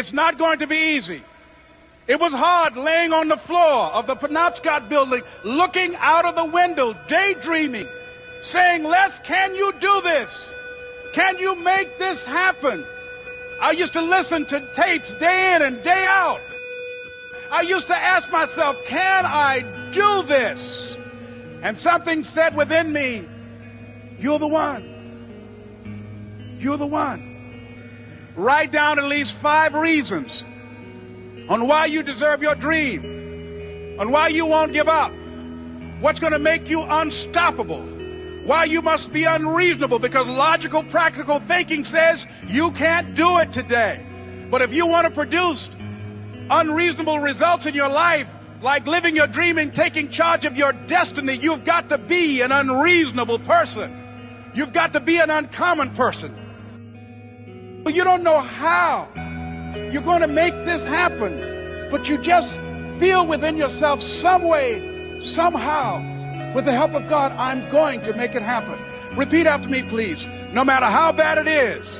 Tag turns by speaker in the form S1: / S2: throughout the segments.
S1: It's not going to be easy. It was hard laying on the floor of the Penobscot building, looking out of the window, daydreaming, saying, Les, can you do this? Can you make this happen? I used to listen to tapes day in and day out. I used to ask myself, can I do this? And something said within me, you're the one. You're the one. Write down at least 5 reasons on why you deserve your dream, on why you won't give up, what's going to make you unstoppable, why you must be unreasonable, because logical, practical thinking says you can't do it today. But if you want to produce unreasonable results in your life, like living your dream and taking charge of your destiny, you've got to be an unreasonable person. You've got to be an uncommon person. You don't know how you're going to make this happen, but you just feel within yourself some way, somehow, with the help of God, I'm going to make it happen. Repeat after me, please. No matter how bad it is,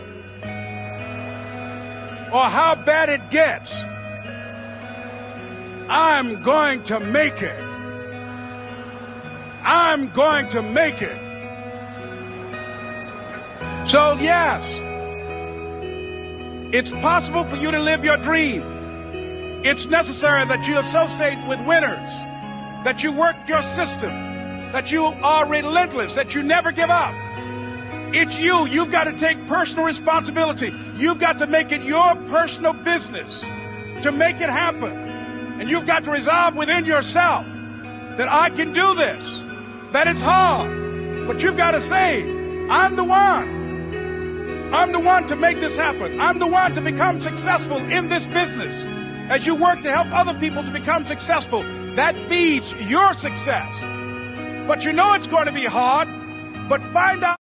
S1: or how bad it gets, I'm going to make it. I'm going to make it. So yes, it's possible for you to live your dream. It's necessary that you associate with winners, that you work your system, that you are relentless, that you never give up. It's you. You've got to take personal responsibility. You've got to make it your personal business to make it happen. And you've got to resolve within yourself that I can do this, that it's hard, but you've got to say, I'm the one. I'm the one to make this happen. I'm the one to become successful in this business. As you work to help other people to become successful, that feeds your success. But you know it's going to be hard, but find out